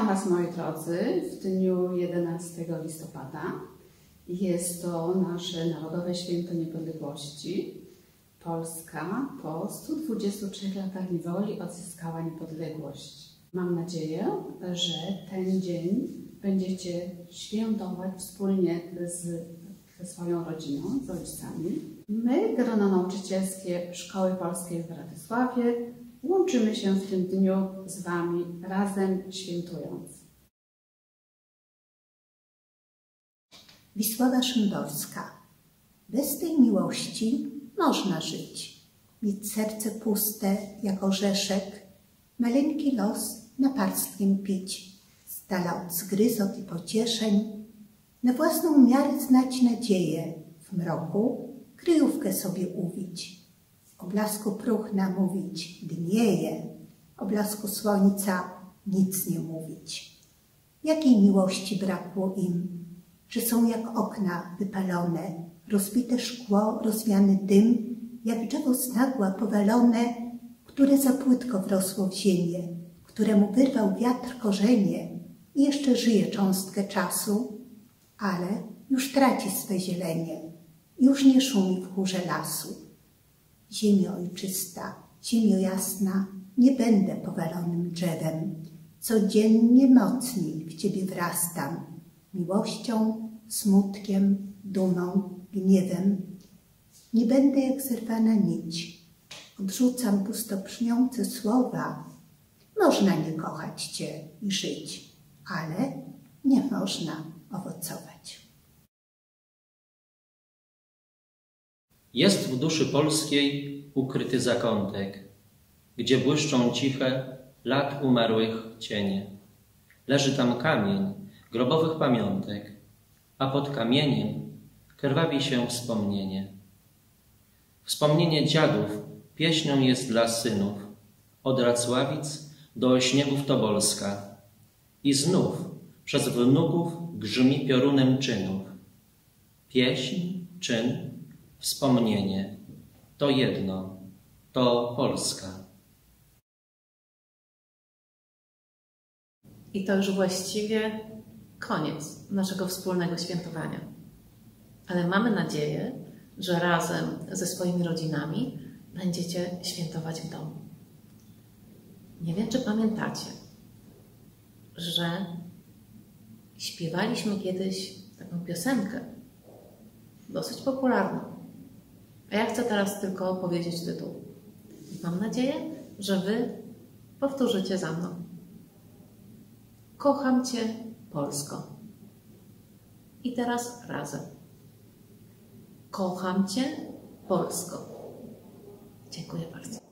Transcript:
Witam Was, moi drodzy, w dniu 11 listopada. Jest to nasze Narodowe Święto Niepodległości. Polska po 123 latach niewoli odzyskała niepodległość. Mam nadzieję, że ten dzień będziecie świętować wspólnie ze swoją rodziną, z rodzicami. My, grono nauczycielskie Szkoły Polskiej w Bratysławie, łączymy się w tym dniu z Wami, razem świętując. Wisława Szymborska. Bez tej miłości można żyć. Mieć serce puste jak orzeszek, maleńki los naparstkiem pić, z dala od zgryzot i pocieszeń, na własną miarę znać nadzieję, w mroku kryjówkę sobie uwić. O blasku próchna mówić dnieje, o blasku słońca nic nie mówić. Jakiej miłości brakło im, że są jak okna wypalone, rozbite szkło, rozwiany dym, jak drzewo z nagła powalone, które za płytko wrosło w ziemię, któremu wyrwał wiatr korzenie i jeszcze żyje cząstkę czasu, ale już traci swe zielenie, już nie szumi w chórze lasu. Ziemio ojczysta, ziemio jasna, nie będę powalonym drzewem. Codziennie mocniej w Ciebie wrastam, miłością, smutkiem, dumą, gniewem. Nie będę jak zerwana nić. Odrzucam pustobrzmiące słowa. Można nie kochać Cię i żyć, ale nie można owocować. Jest w duszy polskiej ukryty zakątek, gdzie błyszczą ciche lat umarłych cienie. Leży tam kamień grobowych pamiątek, a pod kamieniem krwawi się wspomnienie. Wspomnienie dziadów pieśnią jest dla synów, od Racławic do Olśniegów Tobolska. I znów przez wnuków grzmi piorunem czynów. Pieśń, czyn, wspomnienie. To jedno, to Polska. I to już właściwie koniec naszego wspólnego świętowania. Ale mamy nadzieję, że razem ze swoimi rodzinami będziecie świętować w domu. Nie wiem, czy pamiętacie, że śpiewaliśmy kiedyś taką piosenkę, dosyć popularną. A ja chcę teraz tylko powiedzieć tytuł. Mam nadzieję, że Wy powtórzycie za mną. Kocham Cię, Polsko. I teraz razem. Kocham Cię, Polsko. Dziękuję bardzo.